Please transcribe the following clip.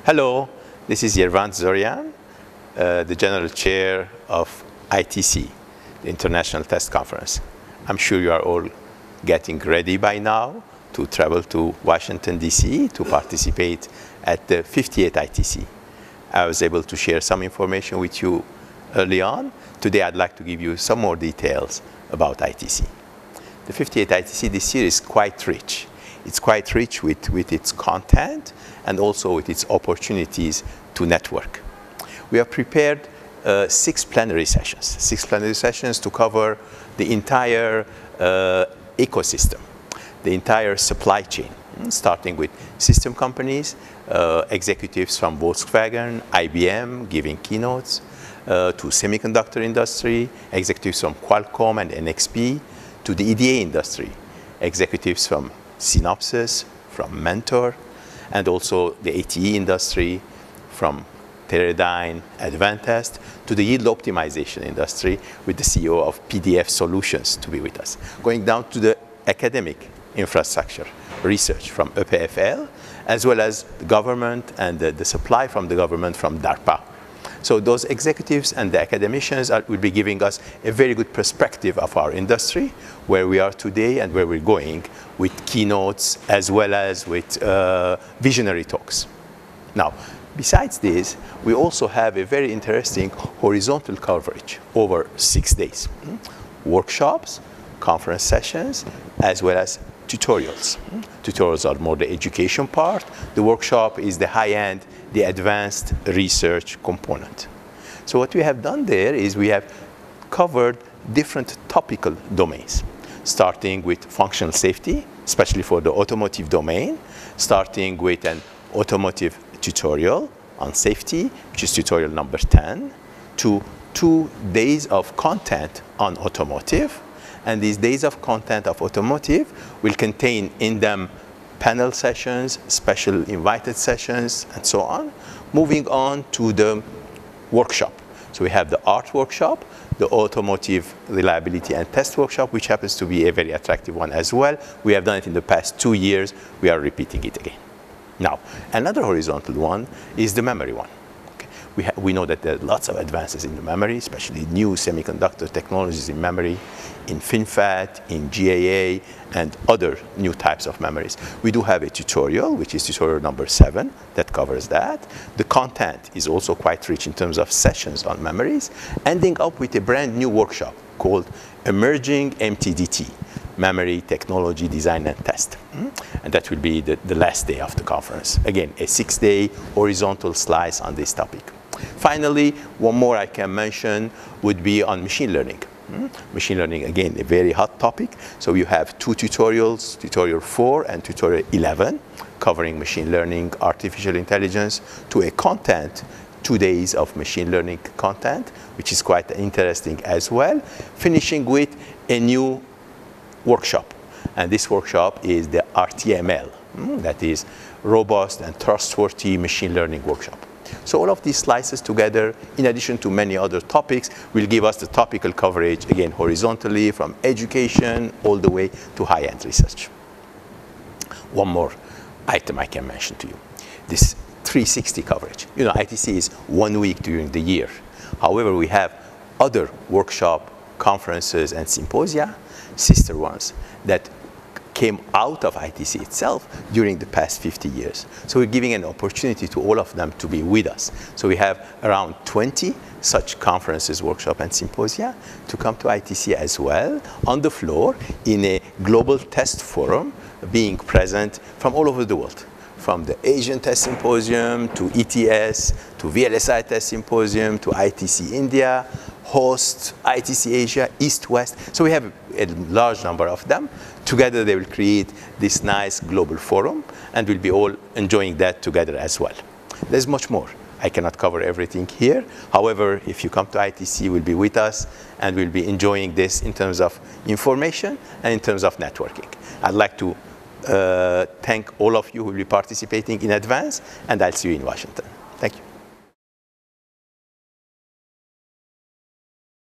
Hello, this is Yervant Zorian, the General Chair of ITC, the International Test Conference. I'm sure you are all getting ready by now to travel to Washington, D.C. to participate at the 58th ITC. I was able to share some information with you early on. Today I'd like to give you some more details about ITC. The 58th ITC this year is quite rich. It's quite rich with its content and also with its opportunities to network. We have prepared 6 plenary sessions to cover the entire ecosystem, the entire supply chain, starting with system companies, executives from Volkswagen, IBM giving keynotes, to semiconductor industry, executives from Qualcomm and NXP, to the EDA industry, executives from Synopsys, from Mentor, and also the ATE industry from Teradyne, Advantest, to the yield optimization industry with the CEO of PDF Solutions to be with us. Going down to the academic infrastructure research from EPFL, as well as the government and the supply from the government from DARPA. So those executives and the academicians will be giving us a very good perspective of our industry, where we are today and where we're going, with keynotes as well as with visionary talks. Now, besides this, we also have a very interesting horizontal coverage over 6 days. Workshops, conference sessions, as well as tutorials. Tutorials are more the education part. The workshop is the high-end, the advanced research component. So what we have done there is we have covered different topical domains, starting with functional safety, especially for the automotive domain, starting with an automotive tutorial on safety, which is tutorial number 10, to 2 days of content on automotive. And these days of content of automotive will contain in them panel sessions, special invited sessions, and so on. Moving on to the workshop. So we have the art workshop, the automotive reliability and test workshop, which happens to be a very attractive one as well. We have done it in the past 2 years. We are repeating it again. Now, another horizontal one is the memory one. We know that there are lots of advances in the memory, especially new semiconductor technologies in memory, in FinFET, in GAA, and other new types of memories. We do have a tutorial, which is tutorial number 7, that covers that. The content is also quite rich in terms of sessions on memories, ending up with a brand new workshop called Emerging MTDT, Memory Technology Design and Test. And that will be the last day of the conference. Again, a 6-day horizontal slice on this topic. Finally, one more I can mention would be on machine learning. Machine learning, again, a very hot topic. So you have 2 tutorials, tutorial 4 and tutorial 11, covering machine learning, artificial intelligence, to a content, 2 days of machine learning content, which is quite interesting as well, finishing with a new workshop. And this workshop is the RTML, that is Robust and Trustworthy Machine Learning Workshop. So all of these slices together, in addition to many other topics, will give us the topical coverage, again, horizontally from education all the way to high-end research. One more item I can mention to you, this 360 coverage. You know, ITC is 1 week during the year. However, we have other workshop, conferences, and symposia, sister ones, that came out of ITC itself during the past 50 years. So we're giving an opportunity to all of them to be with us. So we have around 20 such conferences, workshops, and symposia to come to ITC as well, on the floor, in a global test forum, being present from all over the world. From the Asian Test Symposium, to ETS, to VLSI Test Symposium, to ITC India, host ITC Asia, East, West. So we have a large number of them. Together they will create this nice global forum, and we'll be all enjoying that together as well. There's much more. I cannot cover everything here. However, if you come to ITC, we'll be with us, and we'll be enjoying this in terms of information and in terms of networking. I'd like to thank all of you who will be participating in advance, and I'll see you in Washington.